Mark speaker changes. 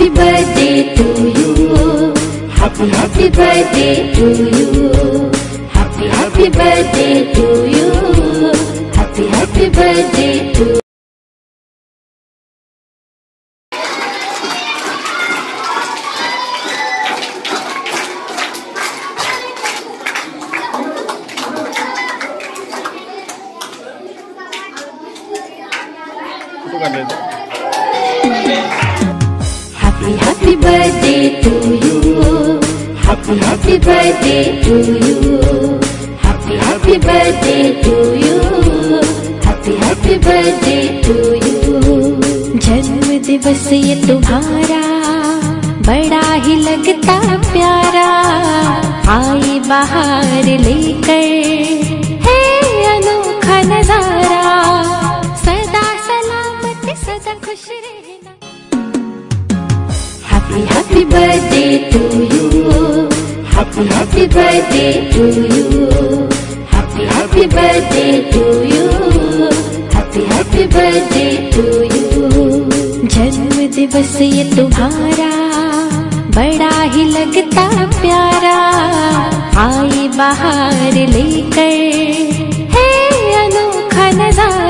Speaker 1: happy birthday to you. Happy happy birthday to you. Happy happy birthday to you. Happy happy birthday to you. Happy happy birthday to you. Happy happy birthday to you. Happy happy birthday to you. Happy happy birthday to you. जन्म दिवस ये तुम्हारा बड़ा ही लगता प्यारा, आई बाहर लेकर है अनोखा नजारा, सदा सलामत सदा खुश रहना। Happy happy birthday to you. Happy happy birthday to you. Happy happy birthday to you. Happy happy birthday to you. जन्म दिवस ये तुम्हारा बड़ा ही लगता प्यारा, आई बाहर लेकर है अनोखा नजारा,